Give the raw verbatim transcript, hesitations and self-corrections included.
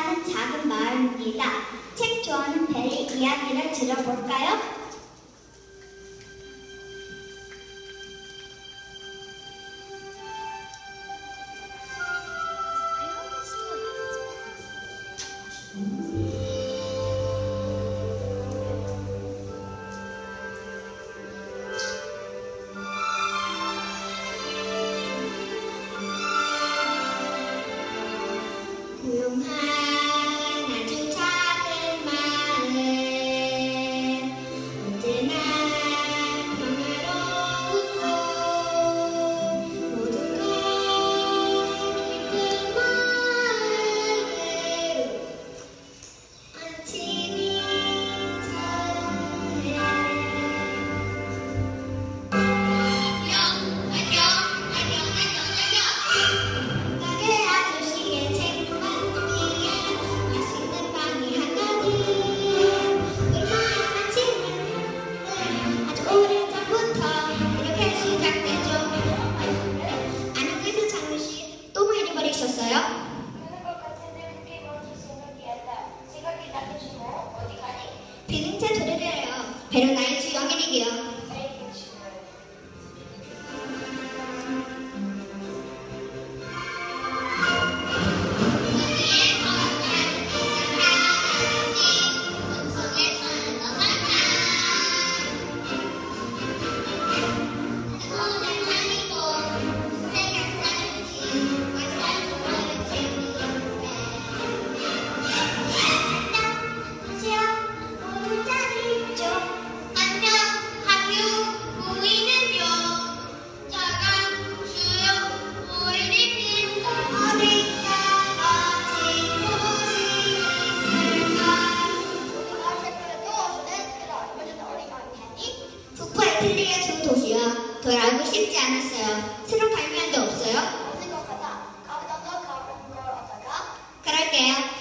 사는 작은 마을입니다. 책 좋아하는 벨리 이야기를 들어볼까요? 조용한 아주 작은 마을 언제나 평화로운 곳 모든 걸 기쁜 마을 아침이 저해 안녕 안녕 안녕 안녕 안녕 가게 아저씨의 책 있었어요? 그런 것 같은데 그게 뭔지 생각이 안 나. 생각이 나듯이 뭐 어디 가니? 비lin차 들으래요. 배는 나의 주영이니기요. 아이고 지금. 틀리게 좋은 도시야. 더 알고 싶지 않았어요. 새로 발매한 데 없어요? 어디 거 가자. 가보자. 너 가보자. 그럴게요.